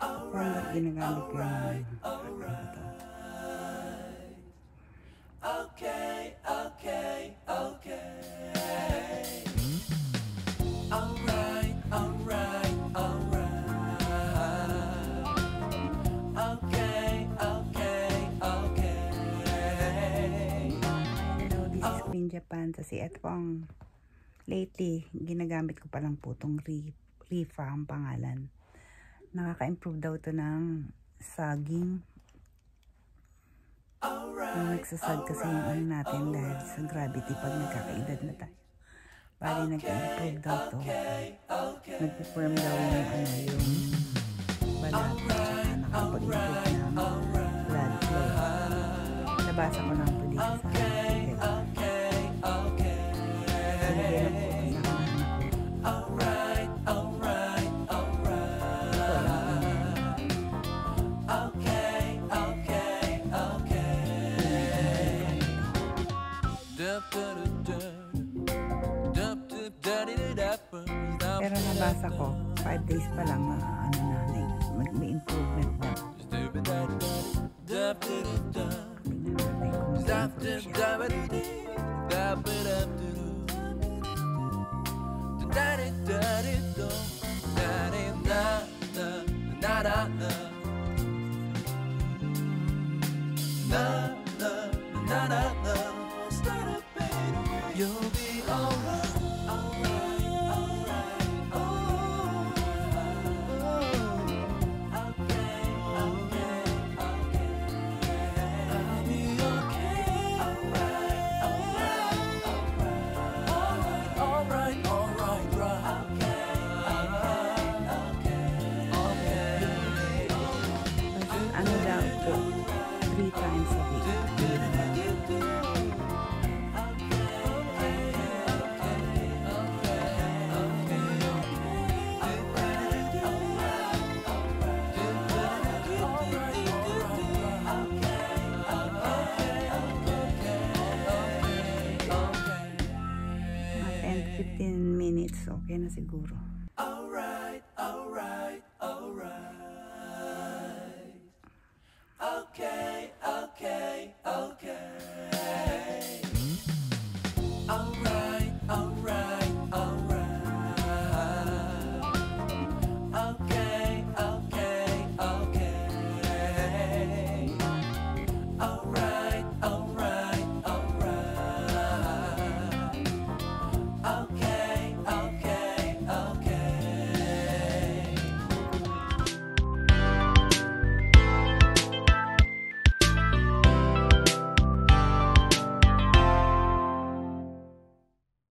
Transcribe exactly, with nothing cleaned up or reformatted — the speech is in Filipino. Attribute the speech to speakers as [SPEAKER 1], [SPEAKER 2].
[SPEAKER 1] Hanggang ginagamit ko yung ito.
[SPEAKER 2] Okay, okay, okay. Alright, alright, alright. Okay, okay, okay.
[SPEAKER 1] Hello, this is Queen Japan. Kasi ito pang lately, ginagamit ko palang po itong REFA ang pangalan. Nakaka-improve daw ito ng saging. Kung nagsasag kasi yung ano natin dahil sa gravity pag nagkakaedad na tayo. Bali nag-improve daw ito. Nag-firm daw yung ano yung balat at saka nakapag-improve ng blood flow. Nabasa ko lang ito dito sa article. Sinigay lang po ito sa kanan ko. Pero nabasa ko, five days pa lang na ano na, may improvement na. Tignan natin kung may
[SPEAKER 2] You'll be alright, alright, alright, oh, okay, okay, okay, I'll be okay, alright, alright, alright, alright, alright, alright, okay, okay, okay,
[SPEAKER 1] ano daw po, three times a week. fifteen minutes, okay na siguro.
[SPEAKER 2] alright, alright.